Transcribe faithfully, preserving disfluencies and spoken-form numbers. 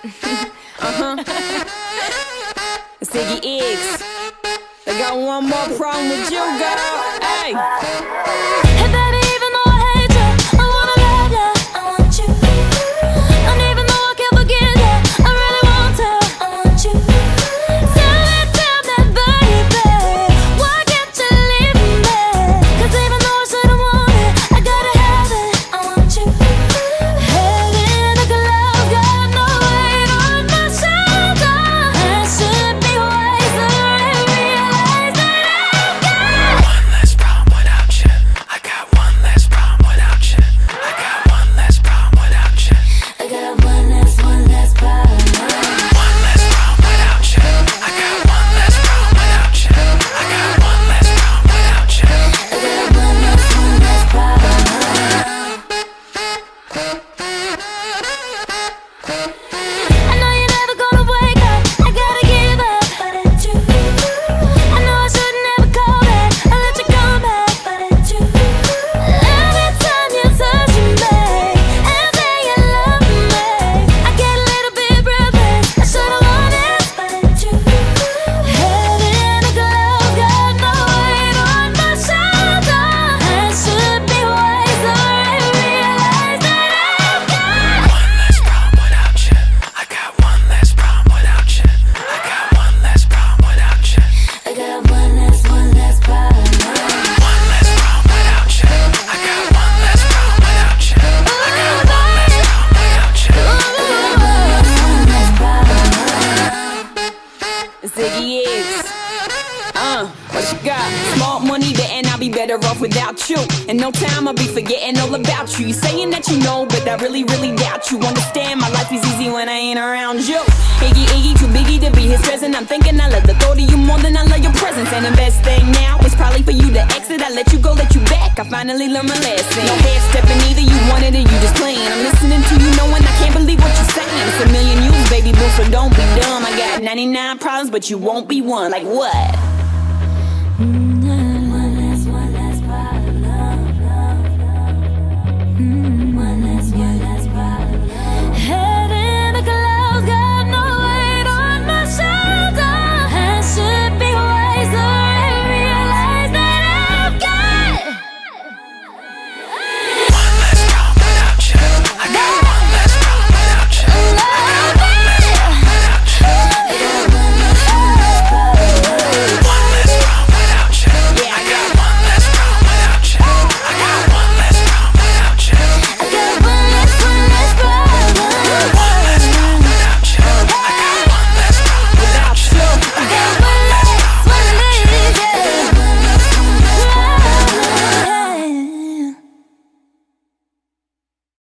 Uh-huh. It's Iggy X. I got one more problem with you, girl. Hey. Hey baby, even though I hate you, I wanna love you, I want you. And even though I can't forget you, I really want to, I want you. Tell me, tell me, baby, why can't you leave me? Cause even though I shouldn't want it, I gotta have it, I want you. Head in the clouds, got no weight on my shoulder. I should be wiser and realize that I've got one less problem without you. I got one less problem without you. I got one less problem without you. I got one less, one less problem. One less problem without you. I got one less problem without you. I got one less problem without you. I got one less, one less problem. I know you're never gonna wake up, I gotta give up, but it's you. I know I should never call back, I let you come back, but it's you. Every time you touch me and say you love me, I get a little bit breathless, I should've known it, but it's you. Head in the clouds, got no weight on my shoulder. I should be wiser and realize that I've got One less problem without you. I got one less problem without you. I got one less problem without you. I got one less, one less problem. One less problem without you. I got one less problem without you. I got one less problem without you. One less, one less problem. It's Iggy X. Uh, what you got? Small money there and I'll be better off without you. In no time I'll be forgetting all about you. You saying that you know, but I really, really doubt you. Understand my life is easy when I ain't around you. Iggy, Iggy, too biggy to be his present. I'm thinking I love the thought of you more than I love your presence. And the best thing now is probably for you to exit. I let you go, let you back. I finally learned my lesson. No head stepping either, you wanted it, you just playing. I'm listening to you knowing I can't believe what you're saying. It's a million you, baby boo, so don't be dumb. I got ninety-nine problems, but you won't be one. Like what?